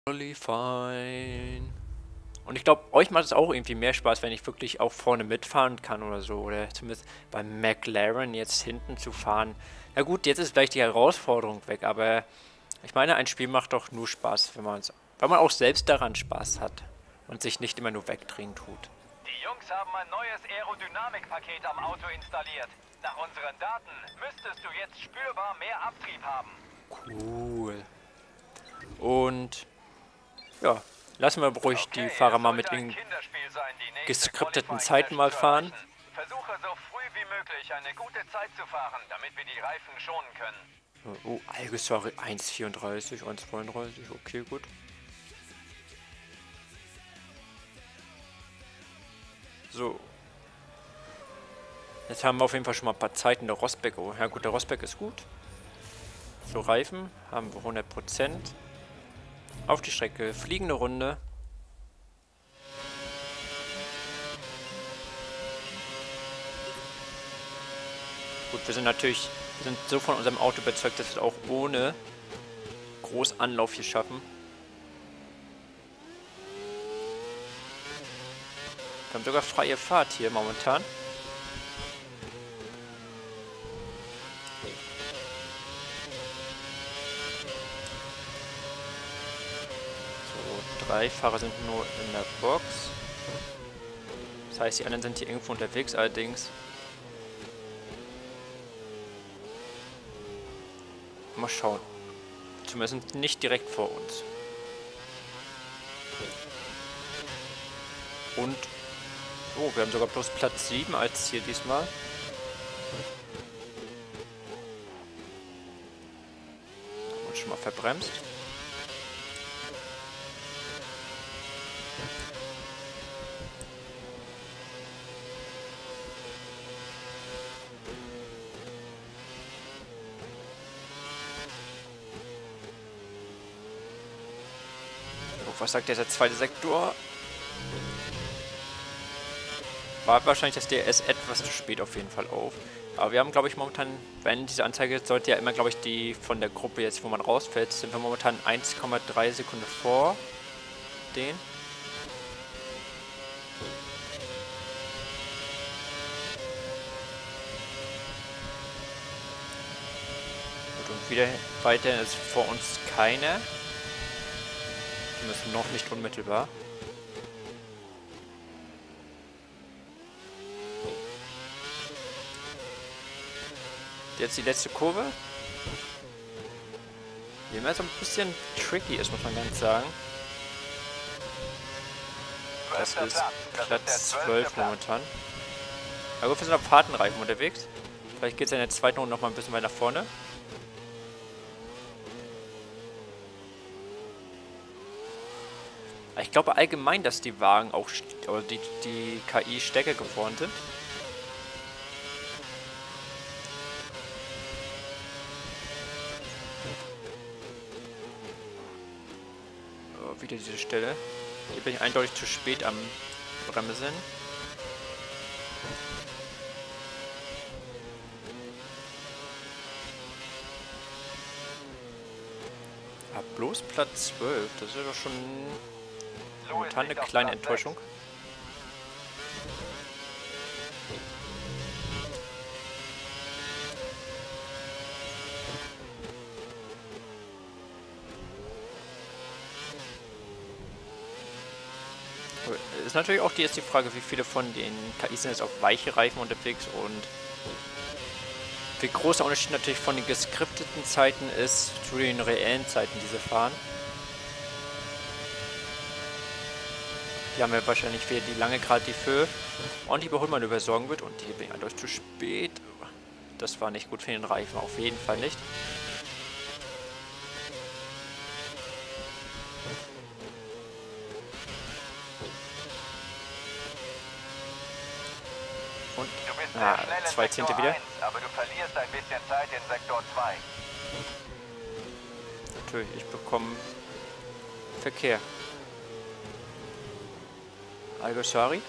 Totally fine. Und ich glaube, euch macht es auch irgendwie mehr Spaß, wenn ich wirklich auch vorne mitfahren kann oder so. Oder zumindest beim McLaren jetzt hinten zu fahren. Na gut, jetzt ist vielleicht die Herausforderung weg, aber ich meine, ein Spiel macht doch nur Spaß, weil man auch selbst daran Spaß hat und sich nicht immer nur wegdrehen tut. Die Jungs haben ein neues Aerodynamikpaket am Auto installiert. Nach unseren Daten müsstest du jetzt spürbar mehr Abtrieb haben. Cool. Und ja, lassen wir ruhig die Fahrer mal mit den geskripteten Zeiten mal fahren. Versuche so früh wie möglich eine gute Zeit zu fahren, damit wir die Reifen schonen können. Oh, Algusari 1,34, 1,32, okay, gut. So. Jetzt haben wir auf jeden Fall schon mal ein paar Zeiten der Rosberg. Oh, ja gut, der Rosberg ist gut. So, Reifen haben wir 100%. Auf die Strecke, fliegende Runde. Gut, wir sind so von unserem Auto überzeugt, dass wir es auch ohne groß Anlauf hier schaffen. Wir haben sogar freie Fahrt hier momentan. So, 3 Fahrer sind nur in der Box. Das heißt, die anderen sind hier irgendwo unterwegs, allerdings. Mal schauen. Zumindest nicht direkt vor uns. Und oh, wir haben sogar bloß Platz 7 als Ziel diesmal. Und schon mal verbremst. Oh, was sagt der zweite Sektor? War wahrscheinlich das DRS etwas zu spät auf jeden Fall auf. Aber wir haben, glaube ich, momentan, wenn diese Anzeige sollte ja immer, glaube ich, die von der Gruppe jetzt, wo man rausfällt, sind wir momentan 1,3 Sekunden vor denen. Gut, und wieder weiter ist vor uns keiner. Die müssen noch nicht unmittelbar. Jetzt die letzte Kurve. Die immer so ein bisschen tricky ist, muss man ganz sagen. Das ist Platz 12 momentan. Aber gut, wir sind auf harten Reifen unterwegs. Vielleicht geht es in der zweiten Runde noch mal ein bisschen weiter nach vorne. Ich glaube allgemein, dass die Wagen auch, oder die KI stärker geworden sind. Wieder diese Stelle. Hier bin ich eindeutig zu spät am Bremsen. Bloß Platz 12. Das ist doch schon momentan eine kleine Enttäuschung. Ist natürlich auch jetzt die Frage, wie viele von den KIs sind jetzt auf weiche Reifen unterwegs und wie groß der Unterschied natürlich von den geskripteten Zeiten ist zu den reellen Zeiten, die sie fahren. Die haben ja wahrscheinlich wieder die lange Gerade die für und die Überholmanöver sorgen wird und hier bin ich eindeutig zu spät. Das war nicht gut für den Reifen, auf jeden Fall nicht. Und 2 Zehntel wieder. Aber du verlierst ein bisschen Zeit in Sektor 2. Natürlich, ich bekomme Verkehr. Algusari.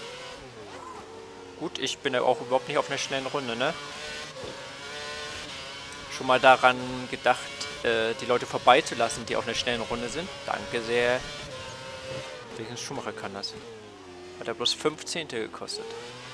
Gut, ich bin ja auch überhaupt nicht auf einer schnellen Runde, ne? Schon mal daran gedacht, die Leute vorbeizulassen, die auf einer schnellen Runde sind. Danke sehr. Welchen Schumacher kann das? Hat er bloß 15. gekostet.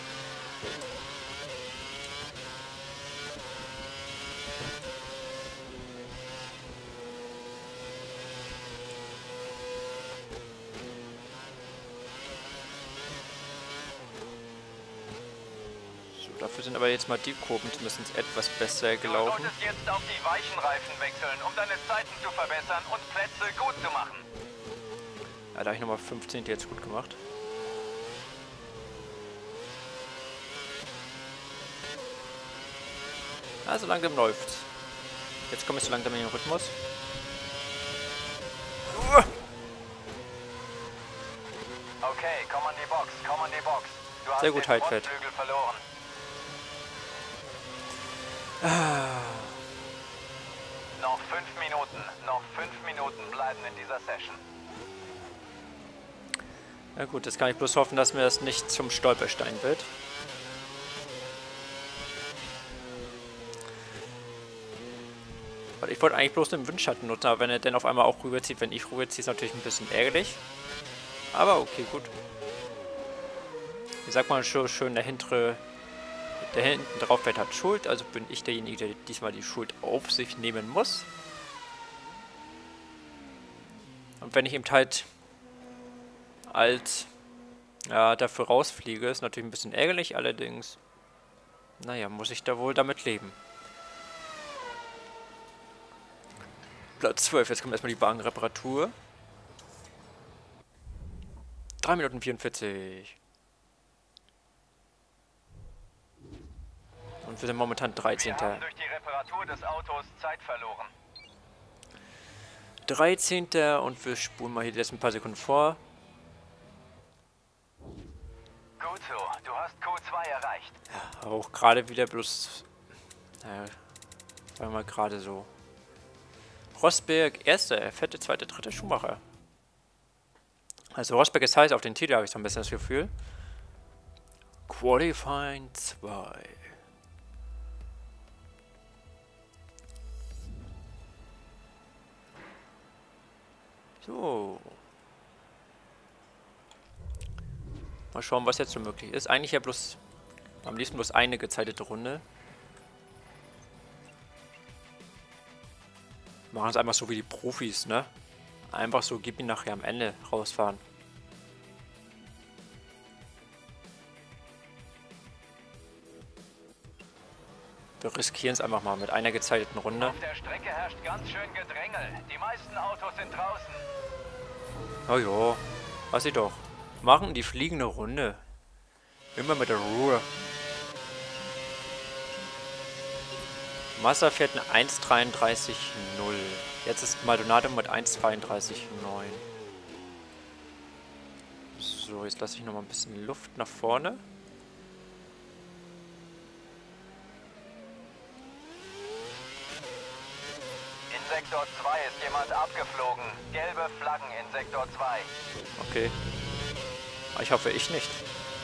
Dafür sind aber jetzt mal die Kurven zumindest etwas besser gelaufen. Du solltest jetzt auf die weichen Reifen wechseln, um deine Zeiten zu verbessern und Plätze gut zu machen. Ja, da habe ich nochmal 15. jetzt gut gemacht. Also langsam läuft's. Jetzt komme ich so langsam in den Rhythmus. Okay, komm an die Box, komm an die Box. Du hast Sehr gut, den Heidfeld. Frontflügel verloren. Noch 5 Minuten. Noch 5 Minuten bleiben in dieser Session. Na gut, jetzt kann ich bloß hoffen, dass mir das nicht zum Stolperstein wird. Weil ich wollte eigentlich bloß den Windschatten nutzen, aber wenn er dann auf einmal auch rüberzieht, wenn ich rüberziehe, ist natürlich ein bisschen ärgerlich. Aber okay, gut. Wie sagt man schon schön, der hinten drauf fährt, hat Schuld, also bin ich derjenige, der diesmal die Schuld auf sich nehmen muss. Und wenn ich eben halt als dafür rausfliege, ist natürlich ein bisschen ärgerlich, allerdings, naja, muss ich da wohl damit leben. Platz 12, jetzt kommt erstmal die Wagenreparatur. 3 Minuten 44. Und wir sind momentan 13. Wir haben durch die Reparatur des Autos Zeit verloren. 13. und wir spulen mal hier jetzt ein paar Sekunden vor. Gut so, du hast Q2 erreicht. Ja, auch gerade wieder bloß, sagen wir mal gerade so. Rosberg, erster, fette, zweite, dritte Schumacher. Also Rosberg ist heiß auf den Titel, habe ich so ein bisschen das Gefühl. Qualifying 2. So. Mal schauen, was jetzt so möglich ist. Eigentlich ja bloß, am liebsten bloß eine gezeitete Runde. Machen es einfach so wie die Profis, ne? Einfach so, gib ihn nachher am Ende rausfahren. Wir riskieren es einfach mal mit einer gezeiteten Runde. Auf der Strecke herrscht ganz schön Gedrängel. Die meisten Autos sind draußen. Oh ja, weiß ich doch. Machen die fliegende Runde. Immer mit der Ruhe. Massa fährt eine 1,33,0. Jetzt ist Maldonado mit 1,32,9. So, jetzt lasse ich noch mal ein bisschen Luft nach vorne. In Sektor 2 ist jemand abgeflogen. Gelbe Flaggen in Sektor 2. Okay. Ich hoffe, ich nicht.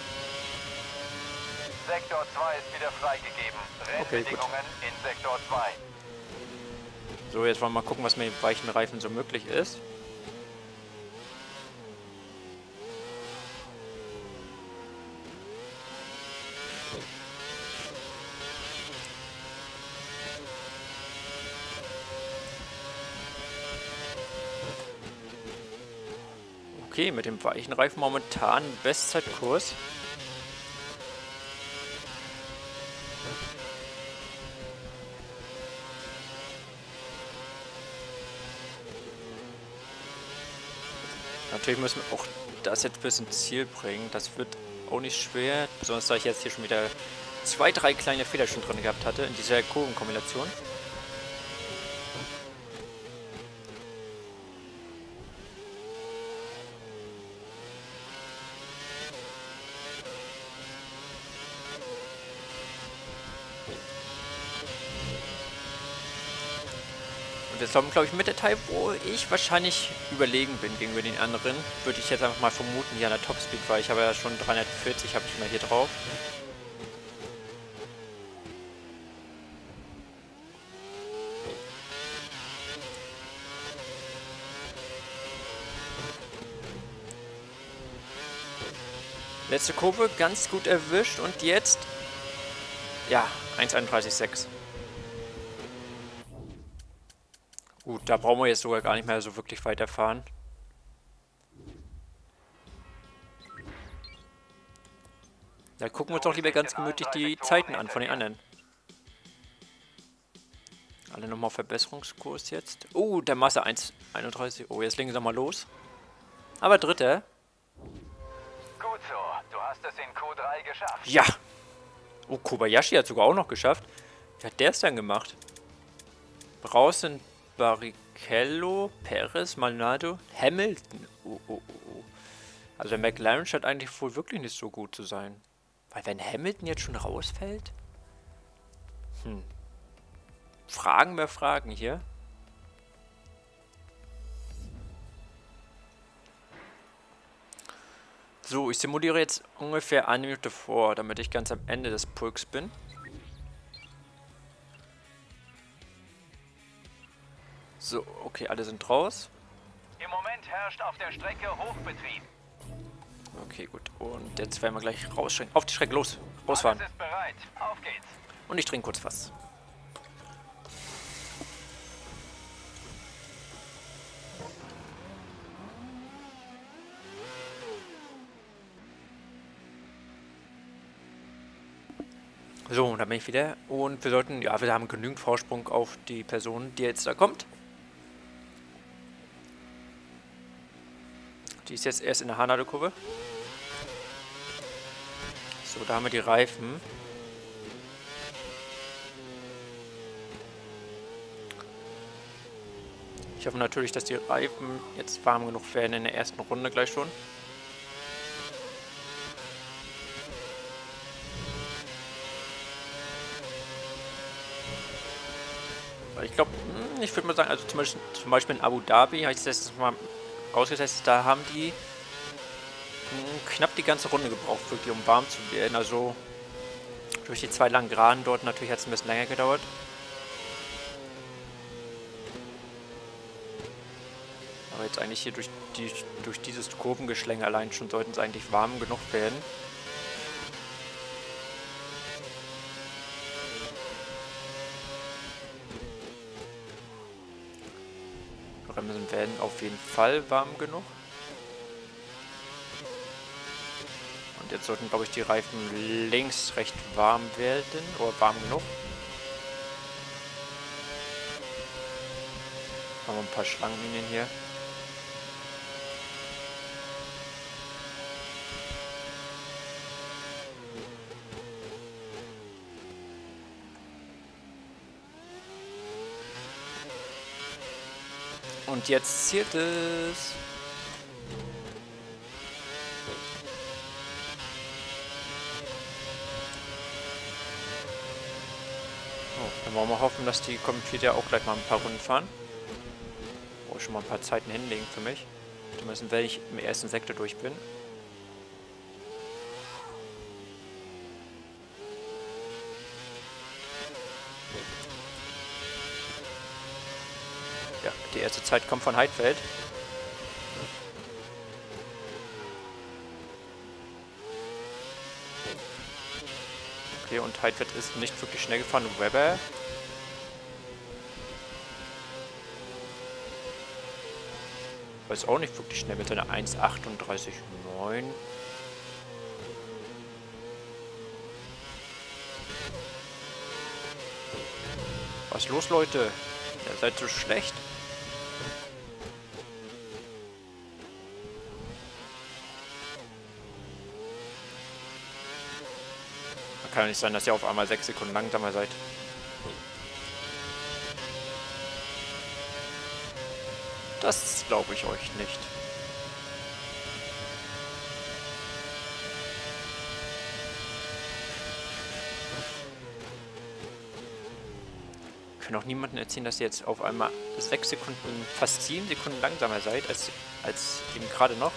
Sektor 2 ist wieder freigegeben. Rennbedingungen in Sektor 2. So, jetzt wollen wir mal gucken, was mit den weichen Reifen so möglich ist. Okay, mit dem weichen Reifen momentan Bestzeitkurs. Natürlich müssen wir auch das jetzt bis ins Ziel bringen. Das wird auch nicht schwer. Besonders da ich jetzt hier schon wieder 2, 3 kleine Fehler schon drin gehabt hatte in dieser Kurvenkombination. Und jetzt kommt, glaube ich, mit der Teil, wo ich wahrscheinlich überlegen bin gegenüber den anderen. Würde ich jetzt einfach mal vermuten, hier an der Topspeed, weil ich habe ja schon 340, habe ich mal hier drauf. Letzte Kurve, ganz gut erwischt. Und jetzt... Ja, 1,31,6. Gut, da brauchen wir jetzt sogar gar nicht mehr so wirklich weiterfahren. Da gucken wir uns doch lieber ganz gemütlich die Zeiten an von den anderen. Alle nochmal auf Verbesserungskurs jetzt. Oh, der Masse 1,31. Oh, jetzt legen sie mal los. Aber Dritter. Gut so, du hast es in Q3 geschafft. Ja. Oh, Kobayashi hat sogar auch noch geschafft. Wie hat der es dann gemacht? Raus sind Barrichello, Perez, Maldonado, Hamilton. Oh, oh, oh, oh. Also der McLaren scheint eigentlich wohl wirklich nicht so gut zu sein. Weil wenn Hamilton jetzt schon rausfällt? Fragen mehr Fragen hier. So, ich simuliere jetzt ungefähr 1 Minute vor, damit ich ganz am Ende des Pulks bin. So, okay, alle sind raus. Im Moment herrscht auf der Strecke Hochbetrieb. Okay, gut. Und jetzt werden wir gleich rausschrecken. Auf die Strecke, los. Rausfahren. Alles ist bereit. Auf geht's. Und ich trinke kurz was. So, da bin ich wieder. Und wir sollten, ja, wir haben genügend Vorsprung auf die Person, die jetzt da kommt. Die ist jetzt erst in der Hanade-Kurve. So, da haben wir die Reifen. Ich hoffe natürlich, dass die Reifen jetzt warm genug werden in der ersten Runde gleich schon. Ich glaube, ich würde mal sagen, also zum Beispiel in Abu Dhabi, habe ich das mal ausgetestet, da haben die knapp die ganze Runde gebraucht, wirklich, um warm zu werden. Also durch die 2 langen Geraden dort natürlich hat es ein bisschen länger gedauert. Aber jetzt eigentlich hier durch dieses Kurvengeschläng allein schon sollten es eigentlich warm genug werden. Bremsen werden auf jeden Fall warm genug. Und jetzt sollten, glaube ich, die Reifen links recht warm werden. Oder warm genug. Haben wir ein paar Schlangenlinien hier. Und jetzt zählt es. Oh, dann wollen wir hoffen, dass die Computer auch gleich mal ein paar Runden fahren. Oh, schon mal ein paar Zeiten hinlegen für mich. Zumindest wenn ich im ersten Sektor durch bin. Ja, die erste Zeit kommt von Heidfeld. Okay, und Heidfeld ist nicht wirklich schnell gefahren. Webber. Aber ist auch nicht wirklich schnell mit seiner 1,38,9. Was ist los, Leute? Ihr seid so schlecht. Kann ja nicht sein, dass ihr auf einmal 6 Sekunden langsamer seid. Das glaube ich euch nicht. Können auch niemandem erzählen, dass ihr jetzt auf einmal 6 Sekunden, fast 7 Sekunden langsamer seid, als eben gerade noch.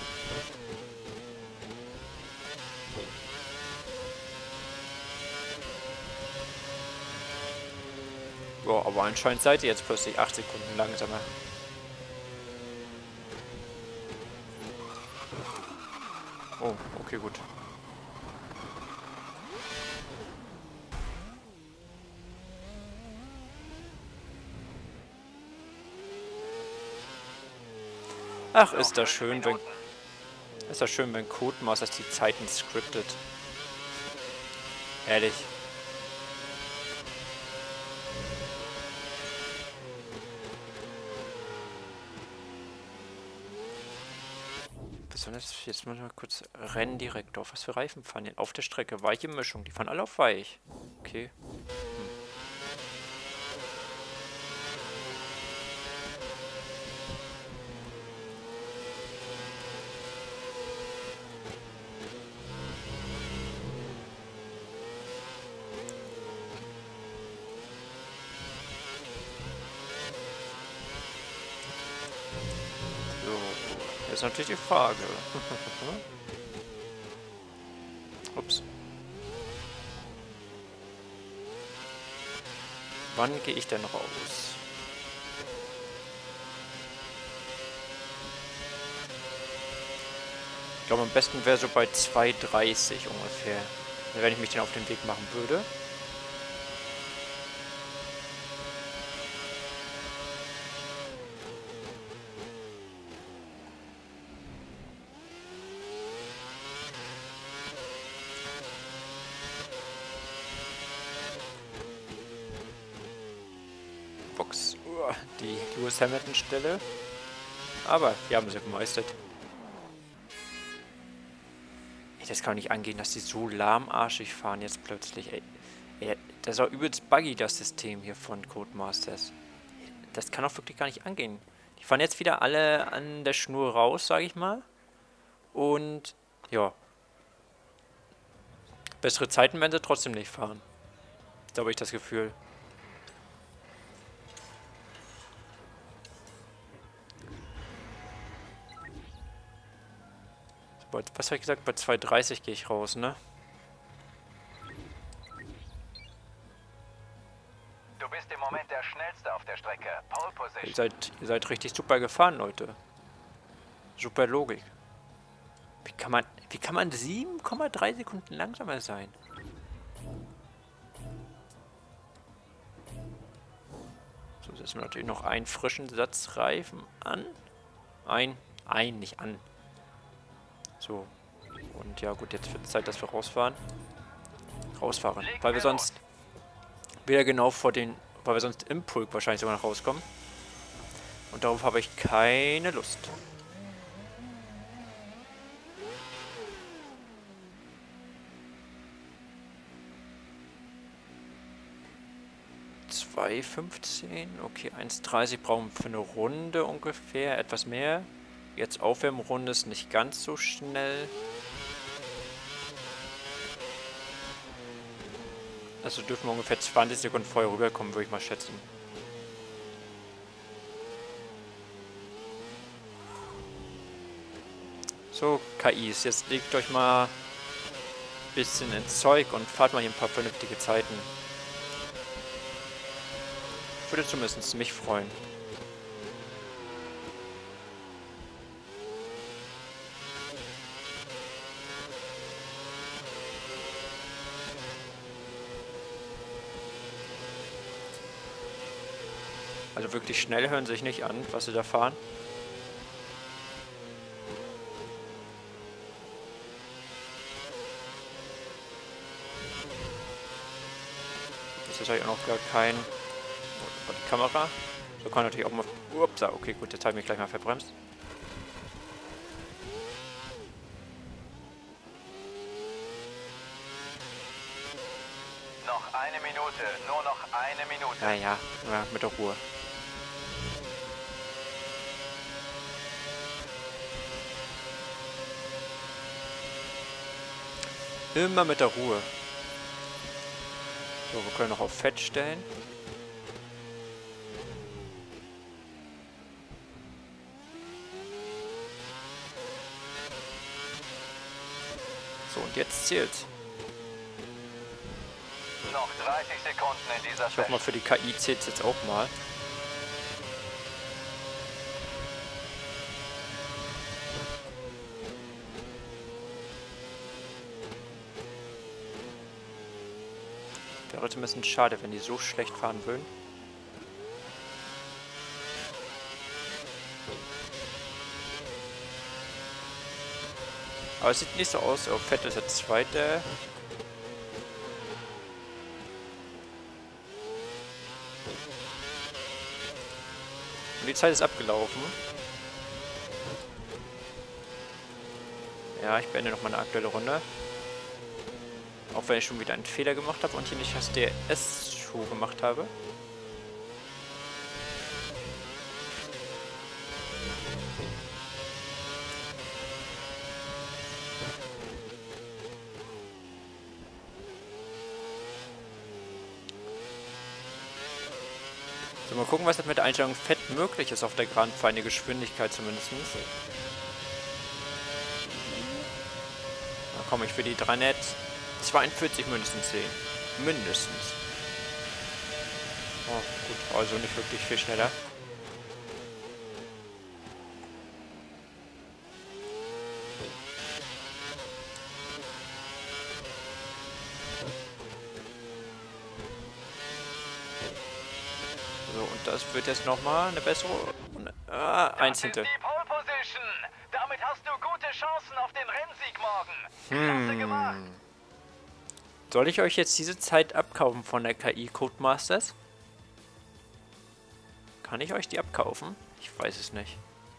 Ja, aber anscheinend seid ihr jetzt plötzlich 8 Sekunden langsamer. Oh, okay, gut. Ach, ist das schön, wenn... Ist das schön, wenn Codemasters die Zeiten scriptet. Ehrlich. Besonders jetzt mal kurz Renndirektor. Was für Reifen fahren denn auf der Strecke? Weiche Mischung. Die fahren alle auf weich. Okay. Das ist natürlich die Frage. Ups. Wann gehe ich denn raus? Ich glaube, am besten wäre so bei 2:30 ungefähr. Wenn ich mich dann auf den Weg machen würde. Die Lewis Hamilton Stelle. Aber wir haben sie gemeistert. Ey, das kann doch nicht angehen, dass die so lahmarschig fahren jetzt plötzlich. Ey, das ist auch übelst buggy, das System hier von Codemasters. Das kann doch wirklich gar nicht angehen. Die fahren jetzt wieder alle an der Schnur raus, sage ich mal. Und ja. Bessere Zeiten werden sie trotzdem nicht fahren. Da habe ich das Gefühl. Was habe ich gesagt? Bei 2:30 gehe ich raus, ne? Du bist im Moment der Schnellste auf der Strecke. Pole Position. Ihr seid richtig super gefahren, Leute. Super Logik. Wie kann man 7,3 Sekunden langsamer sein? So, setzen wir natürlich noch einen frischen Satz Reifen an. Nicht an. So. Und ja gut, jetzt wird es Zeit, dass wir rausfahren. Weil wir sonst wieder genau weil wir sonst im Pulk wahrscheinlich sogar noch rauskommen. Und darauf habe ich keine Lust. (2:15), okay, 1:30 brauchen wir für eine Runde ungefähr, etwas mehr. Jetzt Aufwärmrunde ist nicht ganz so schnell. Also dürfen wir ungefähr 20 Sekunden vorher rüberkommen, würde ich mal schätzen. So, KIs, jetzt legt euch mal ein bisschen ins Zeug und fahrt mal hier ein paar vernünftige Zeiten. Würde zumindest mich freuen. Also wirklich schnell hören sich nicht an, was sie da fahren. Das ist eigentlich auch noch gar kein... Oh, die Kamera. So kann natürlich auch mal... Ups, okay, gut, jetzt habe ich mich gleich mal verbremst. Noch eine Minute, nur noch eine Minute. Ja, mit der Ruhe. Immer mit der Ruhe. So, wir können noch auf Fett stellen. So, und jetzt zählt's. Noch 30 Sekunden in dieser Ich hoffe mal, für die KI zählt's jetzt auch mal. Trotzdem ist es schade, wenn die so schlecht fahren würden. Aber es sieht nicht so aus. Oh, Vettel ist der Zweite. Und die Zeit ist abgelaufen. Ja, ich beende noch mal eine aktuelle Runde. Auch wenn ich schon wieder einen Fehler gemacht habe und hier nicht das DRS-Show gemacht habe. So, mal gucken, was jetzt mit der Einstellung Fett möglich ist auf der Grand Prix, eine Geschwindigkeit zumindest. Da komme ich für die 342 mindestens sehen. Mindestens. Oh, gut, also nicht wirklich viel schneller. So, und das wird jetzt nochmal eine bessere... eins hinter. Die Pole Position. Damit hast du gute Chancen auf den Rennsieg morgen. Klasse gemacht. Soll ich euch jetzt diese Zeit abkaufen von der KI Codemasters? Kann ich euch die abkaufen? Ich weiß es nicht.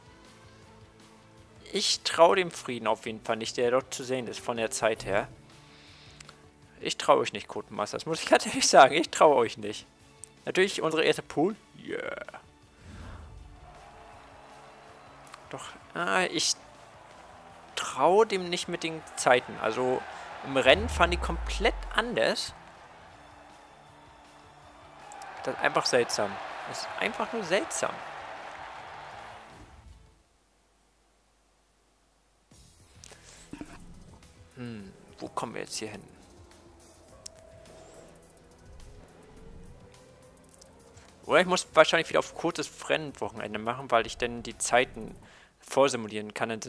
Ich traue dem Frieden auf jeden Fall nicht, der dort zu sehen ist von der Zeit her. Ich traue euch nicht, Codemasters, muss ich ganz ehrlich sagen. Ich traue euch nicht. Natürlich unsere erste Pool. Yeah. Doch, ich traue dem nicht mit den Zeiten. Also im Rennen fahren die komplett anders. Das ist einfach seltsam. Das ist einfach nur seltsam. Wo kommen wir jetzt hier hin? Oder ich muss wahrscheinlich wieder auf kurzes Rennwochenende machen, weil ich dann die Zeiten vorsimulieren kann.